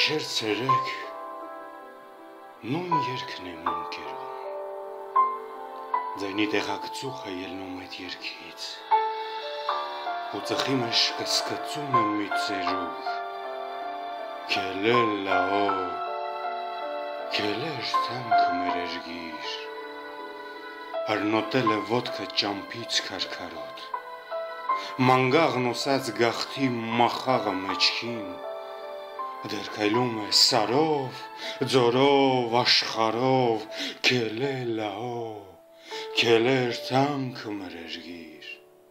Գիշեր ցերեկ նույն երգն եմ ընկերում Ձայնի տեղակցուխ է ելնում այդ երգից ու ծխի մեջ կսկծում եմ մի ծերուկ Քելելլահո քելեր թանք մեր երգիր Արնոտել է ոտքը ճամփից քարքարոտ Մանգաղն ուսած գախտի մախաղը մեջքին Դեր քայլում է սարով, ձորով, աշխարհով, քելելլահո, քելեր թանք մեր երգիր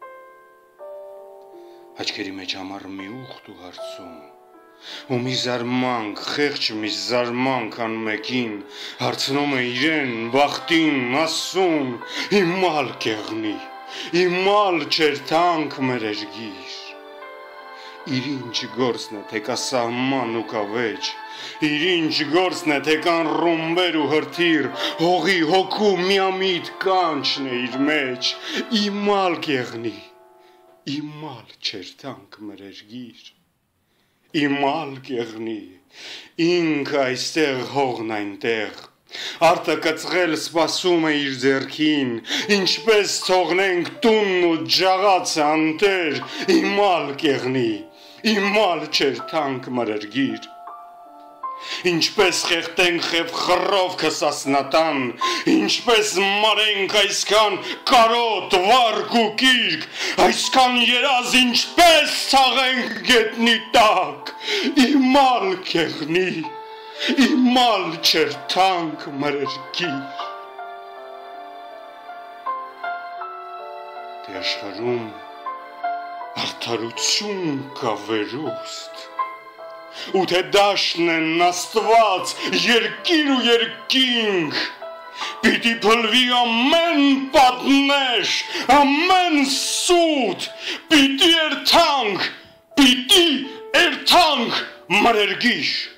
Աչքերի մեջ ամառ մի ուխտ ու հարցում ու մի զարմանք, խեղճ մի զարմանք անմեկին հարցնում է իրեն, բախտին, ասում Իմալ կեղնի, իմալ չեր թանք մեր երգիր Իր ինչ գործն է թե կա սահման ու կավեճ, իր ինչ գործն է թե կան ռումբեր ու հրթիր, հողի հոգու միամիտ կանչն է իր մեջ, իմալ կեղնի, իմալ չեր թանք մեր երգիր, իմալ կեղնի, ինք այստեղ հողն այնտեղ, Արտը կծղել սպասում է իր ձեռքին, ինչպես թողնենք տունն ու ջաղացը անտեր, իմալ կեղնի, իմալ չեր թանք մեր երգիր Ինչպես խեղտենք խև խռով քսասնատան, ինչպես մարենք այսքան կարոտ, վարկ ու կիրք, այսքան երազ ինչպես ցաղենք գետնի տակ, իմալ կեղնի, իմալ չեր թանք մեր երգիր Դե աշխարհում Արդարություն կա վերուստ, ու թե դաշն են Աստված, երկիր ու երկինք, պիտի փլվի ամեն պատնեշ, ամեն սուտ, պիտի երթանք մեր երգիր